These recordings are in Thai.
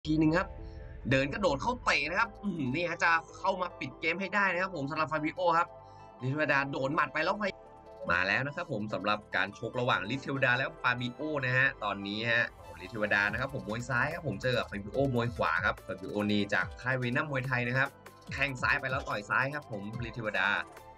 ทีหนึ่งครับเดินกระโดดเข้าเตะนะครับนี่ฮะจะเข้ามาปิดเกมให้ได้นะครับผมสำหรับฟาบิโอครับลิทวดาโดนหมัดไปแล้วมาแล้วนะครับผมสำหรับการชกระหว่างลิทวดาแล้วฟาบิโอนะฮะตอนนี้ฮะลิทวดานะครับผมมวยซ้ายครับผมเจอกับฟาบิโอมวยขวาครับฟาบิโอนี่จากค่ายเวนัมมวยไทยนะครับแข้งซ้ายไปแล้วต่อยซ้ายครับผมลิทวดา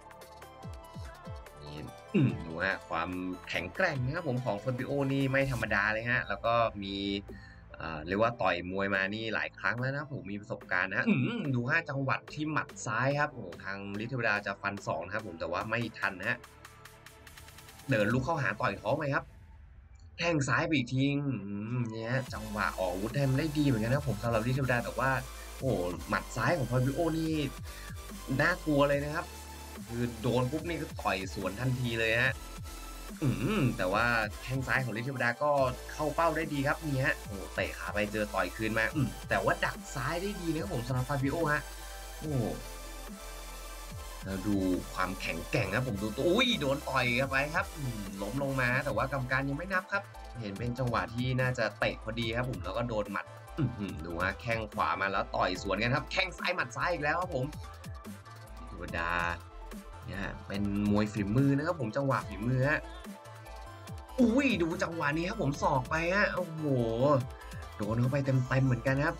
นี่ดูฮะความแข็งแกร่งนะครับผมของฟาบิโอนี่ไม่ธรรมดาเลยฮะแล้วก็มีเรียกว่าต่อยมวยมานี่หลายครั้งแล้วนะผมมีประสบการณ์นะดู5จังหวัดที่หมัดซ้ายครับโอ้ทางลิทวดาจะฟัน2นะครับผมแต่ว่าไม่ทันนะฮะเดินลุกเข้าหาต่อยท้องไปครับแข้งซ้ายไปอีกทีเนี่ยจังหวะออกอาวุธทำได้ดีเหมือนกันนะผมสำหรับลิทวดาแต่ว่าโอ้หมัดซ้ายของฟาบิโอนี่น่ากลัวเลยนะครับคือโดนปุ๊บนี่ก็ต่อยสวนทันทีเลยฮะ แต่ว่าแข้งซ้ายของฤทธิบดาก็เข้าเป้าได้ดีครับนี่ฮะโอ้เตะขาไปเจอต่อยคืนมาแต่ว่าดักซ้ายได้ดีนะครับผมสำหรับฟาบิโอฮะโอ้แล้วดูความแข็งแกร่งครับผมดูตัวอุ้ยโดนต่อยเข้าไปครับล้มลงมาแต่ว่ากรรมการยังไม่นับครับเห็นเป็นจังหวะที่น่าจะเตะพอดีครับผมแล้วก็โดนหมัดดูฮะแข้งขวามาแล้วต่อยสวนกันครับแข้งซ้ายหมัดซ้ายอีกแล้วครับผมฤทธิบดาเนี่ยเป็นมวยฝีมือนะครับผมจังหวะฝีมือฮะ อุ้ยดูจังหวะนี้ครับผมศอกไปฮะโอ้โฮโดนเข้าไปเต็มๆเหมือนกันครับ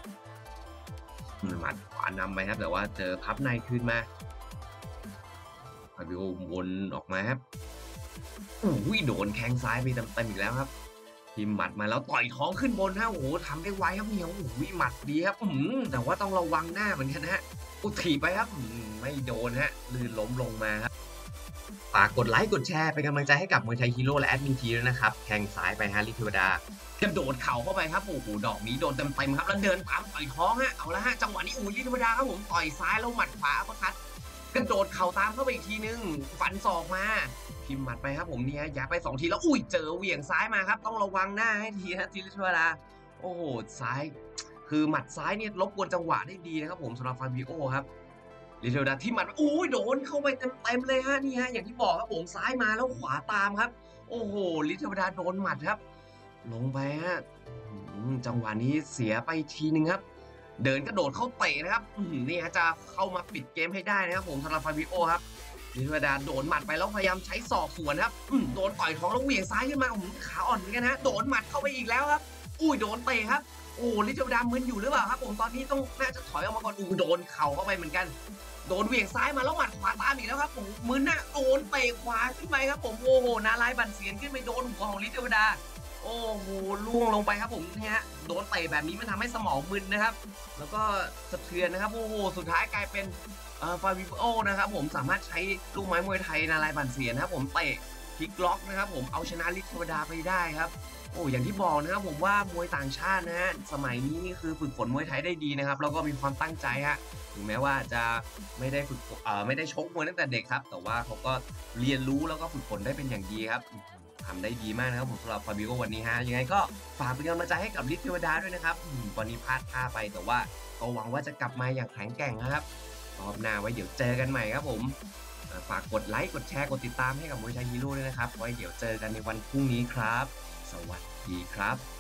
หมัดขวานำไปครับแต่ว่าเจอพับในคืนมาฟาบิโอวนออกมาครับอุ้ยโดนแข้งซ้ายไปเต็มๆอีกแล้วครับทิ่มหมัดมาแล้วต่อยท้องขึ้นบนฮะโอ้โฮทำได้ไวครับเนี่ยโอ้โฮหมัดดีครับแต่ว่าต้องระวังหน้าเหมือนกันนะครับโอ้ถีบไปครับไม่โดนครับลื่นล้มลงมาครับ ฝากกดไลค์กดแชร์เป็นกำลังใจให้กับมวยไทยฮีโร่และแอดมินทีด้วยนะครับแข้งซ้ายไปฮะฤทธิวดากระโดดเข่าเข้าไปครับโอ้โฮดอกนี้โดนเต็มๆครับแล้วเดินตามต่อยท้องฮะเอาละฮะจังหวะนี้โอ้โฮฤทธิวดาครับผมต่อยซ้ายแล้วหมัดขวาอัปเปอร์คัตกระโดดเข่าตามเข้าไปอีกทีหนึ่งฟันศอกมาทิ่มหมัดไปครับผมเนี่ยยัดไป2ทีแล้วอุ้ยเจอเหวี่ยงซ้ายมาครับต้องระวังหน้าให้ดีนะฤทธิวดาโอ้โฮซ้ายคือหมัดซ้ายเนี่ยรบกวนจังหวะได้ดีนะครับผมสำหรับ Fabio ครับ ลิเทลดาที่มันโอ้ยโดนเข้าไปเต็มๆเลยฮะนี่ฮะอย่างที่บอกครับผมซ้ายมาแล้วขวาตามครับโอ้โฮลิเทลดาโดนหมัดครับลงไปฮะจังหวะนี้เสียไปทีหนึ่งครับเดินกระโดดเข้าเตะนะครับนี่ฮะจะเข้ามาปิดเกมให้ได้นะครับผมสำหรับฟาบิโอครับลิเทลดาโดนหมัดไปแล้วพยายามใช้ศอกสวนครับโดนต่อยท้องแล้วเหวี่ยงซ้ายขึ้นมาขาอ่อนเหมือนกันฮะโดนหมัดเข้าไปอีกแล้วครับอุ้ยโดนเตะครับโอ้ลิเทลดามึนอยู่หรือเปล่าครับผมตอนนี้ต้องน่าจะถอยออกมาก่อนโดนเข่าเข้าไปเหมือนกัน โดนเหวี่ยงซ้ายมาแล้วหมัดขวาตามอีกแล้วครับผมมึนนะโดนเตะขวาขึ้นไปครับผมโอ้โหนารายณ์บั่นเสียนขึ้นไปโดนหัวของฤทธิ์เทวดาโอ้โหล่วงลงไปครับผมเนี่ยฮะโดนเตะแบบนี้มันทำให้สมองมึนนะครับแล้วก็สะเทือนนะครับโอ้โหสุดท้ายกลายเป็นฟาบิโอนะครับผมสามารถใช้ลูกไม้มวยไทยนารายณ์บั่นเสียนนะครับผมเตะพลิกล็อกนะครับผมเอาชนะฤทธิ์เทวดาไปได้ครับโอ้อย่างที่บอกนะครับผมว่ามวยต่างชาตินะฮะสมัยนี้นี่คือฝึกฝนมวยไทยได้ดีนะครับแล้วก็มีความตั้งใจฮะ ถึงแม้ว่าจะไม่ได้ฝึกไม่ได้ชกมวยตั้งแต่เด็กครับแต่ว่าเขาก็เรียนรู้แล้วก็ฝึกฝนได้เป็นอย่างดีครับทำได้ดีมากนะครับผมสำหรับฟาบิโอวันนี้ฮะยังไงก็ฝากเป็นกำลังใจให้กับฤทธิ์เทวดาด้วยนะครับวันนี้พลาดท่าไปแต่ว่าก็หวังว่าจะกลับมาอย่างแข็งแกร่งนะครับรอบหน้าไว้เดี๋ยวเจอกันใหม่ครับผมฝากกดไลค์กดแชร์กดติดตามให้กับมวยไทยฮีโร่ด้วยนะครับไว้เดี๋ยวเจอกันในวันพรุ่งนี้ครับสวัสดีครับ